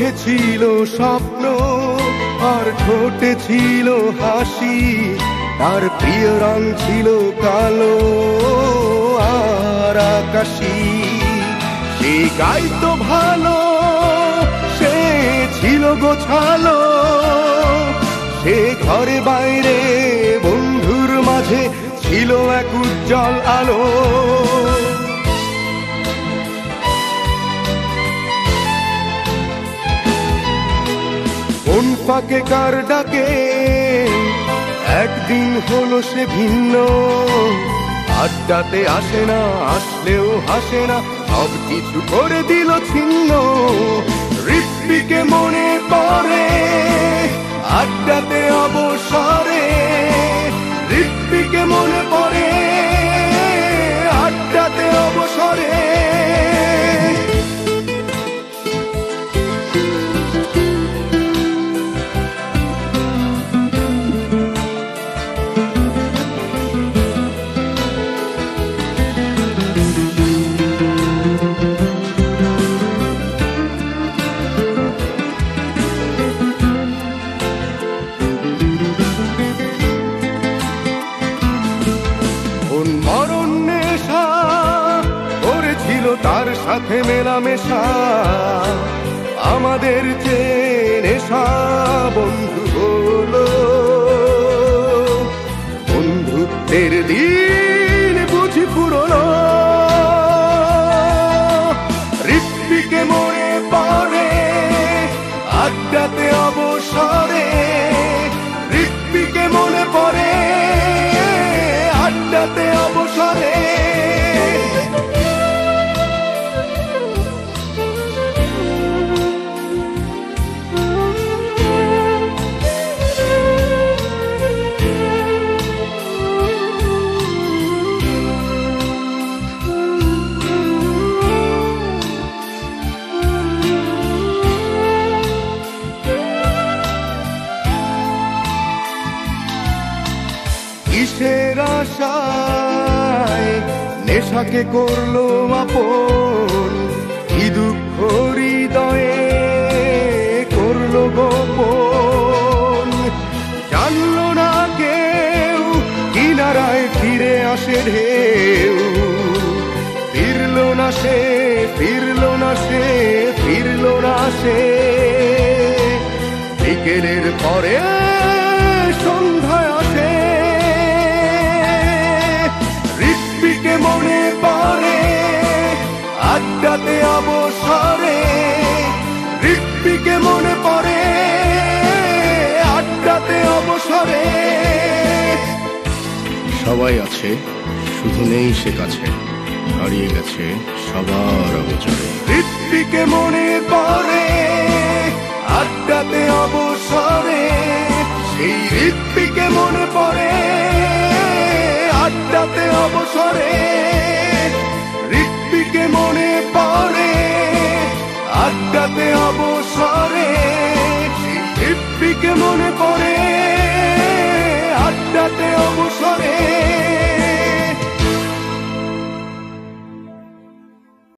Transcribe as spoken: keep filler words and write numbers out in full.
চোখে ছিল স্বপ্ন আর ঠোঁটে ছিল হাসি, তার প্রিয় রং ছিল কালো আর আকাশী। সে গাইতো ভালো, সে ছিল গোছালো, সে ঘরে বাইরে বন্ধুর মাঝে ছিল এক উজ্জ্বল আলো। কোন ফাঁকে কার ডাকে একদিন হলো সে ভিন্ন, আড্ডাতে আসে না, আসলেও হাসে না, সব কিছু করে দিল ছিন্ন। রিপ্পিকে মনে পড়ে আড্ডাতে অবসরে, রিপ্পিকে মনে পড়ে আড্ডাতে অবসরে। তার সাথে মেলামেশা আমাদের চেয়ে নেশা বন্ধু হলো। বন্ধুত্বের দিন বুঝি পুরনো, রিপ্পিকে মনে পড়ে আড্ডাতে অবসরে, রিপ্পিকে মনে পড়ে আড্ডাতে অবসরে। কিসের আশায় নেশাকে করলো আপন, কি দুঃখ হৃদয়ে করলো গোপন। জানলো না কেউ কিনারায় ফিরে আসে ঢেউ, ফিরলো না সে, ফিরলো না সে, ফিরলো না সে। বিকেলের পরে সন্ধ্যায় আসে, রিপ্পিকে মনে পড়ে আড্ডাতে অবসরে, রিপ্পিকে মনে পড়ে আড্ডাতে অবসরে। সবাই আছে, শুধু নেই সে কাছে, হারিয়ে গেছে সবার অগোচরে। রিপ্পিকে মনে পড়ে আড্ডাতে অবসরে, সেই রিপ্পিকে মনে পড়ে আড্ডাতে অবসরে। রিপ্পিকে মনে পড়ে আড্ডাতে অবসরে, রিপ্পিকে মনে পড়ে আড্ডাতে অবসরে।